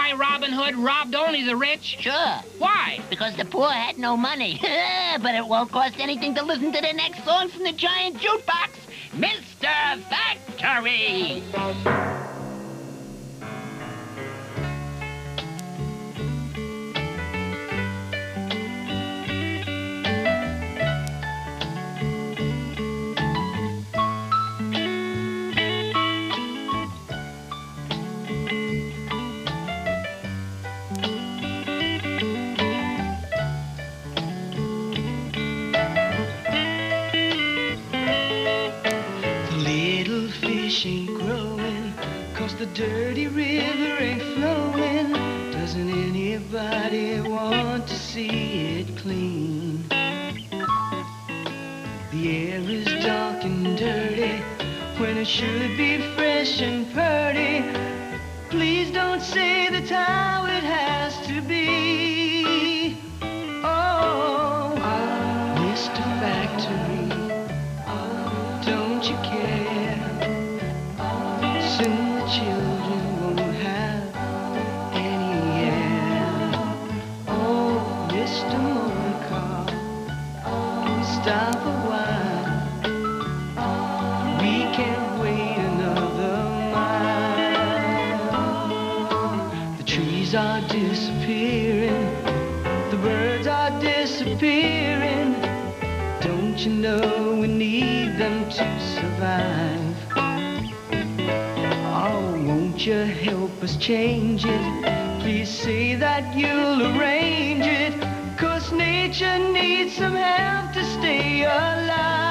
why Robin Hood robbed only the rich? Sure. Why? Because the poor had no money. But it won't cost anything to listen to the next song from the giant jukebox, Mr. Factory. Ain't growing, 'cause the dirty river ain't flowing. Doesn't anybody want to see it clean? The air is dark and dirty when it should be fresh and purty. Please don't say that's how it has to be. Oh, Mr. Factory, don't you care? Soon the children won't have any air. Oh, Mr. Motor Car, stop a while. We can't wait another mile. The trees are disappearing, the birds are disappearing. Don't you know we need them to survive? Won't you help us change it? Please say that you'll arrange it, 'cause nature needs some help to stay alive.